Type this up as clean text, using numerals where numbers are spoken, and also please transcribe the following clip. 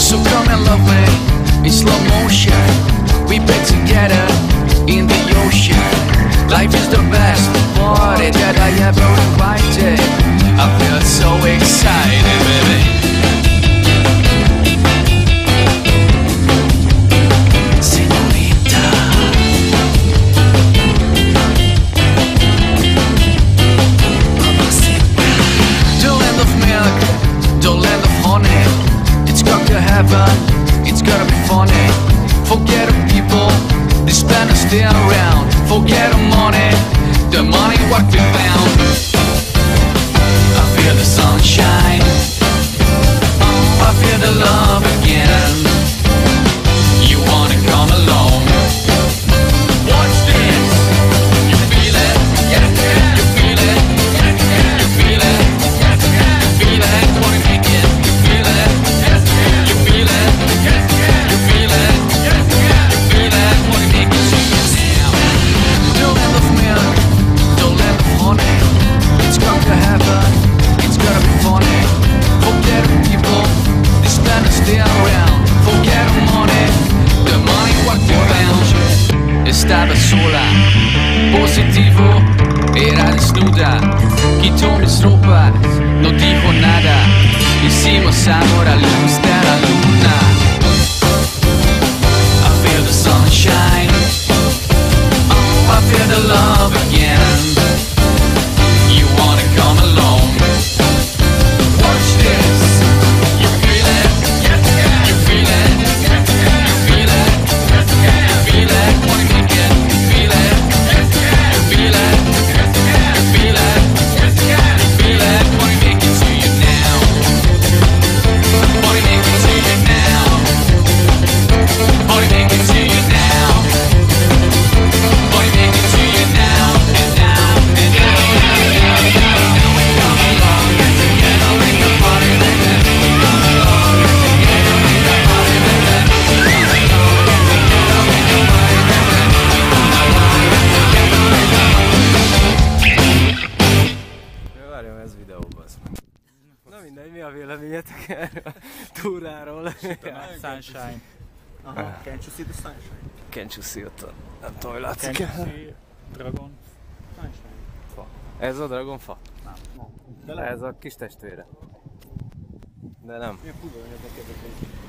So come and love me in slow motion. We been together in the ocean. Life is the best party that I ever invited. I feel so excited, baby. Señorita, the land of milk, the land of honey. It's got to heaven, it's gonna be funny. Forget the people, they spend us still around. Forget the money what we found. I feel the sunshine, I feel the love again. You wanna come along? Watch this. You feel it? Yes, yeah. You feel it? Yes, yeah. You feel it? Yes, yeah. You feel it? Wanna make it? You feel it? Yes, yeah. You feel it? Yes, yeah. You feel it? Yes, yeah. You feel it? Wanna make it? Now. The land of milk, the land of honey. It's come to heaven, it's gonna be funny. Forget the people, they spend us still around. Forget the money what we found. Estaba sola, positivo, era desnuda. Quitó mis ropas, no dijo nada. Hicimos amor a luz de la luna. I feel the sunshine, I feel the love again. You wanna come along? Watch this. You feel it? Yes, yeah. You feel it? Yes, yeah. You feel it? Yes, yeah. You feel it? Wanna make it? You feel it? Yes, yeah. You feel it? Yes, yeah. You feel it? Yes, yeah. You feel it? Wanna make it to you now? Wanna make it to you now? Wanna make it to you now? Wanna make it to you now? And now, and now, now, now, now. Come along, get together, make a party like that. Come along, get together, make a party like that. Come along, get together, make a party like that. Come along, get together, make a party. Várjam, ez videó, basz. Na mindegy, mi a véleményetek erről a túráról? Sunshine. Aha, can't you see the sunshine? Can't you see ott? Nem tudom, hogy látszik. Can't you see Dragon? Sunshine. Fa. Ez a dragonfa? Nem. Ez a kis testvére. De nem. Milyen kurva, hogy ezek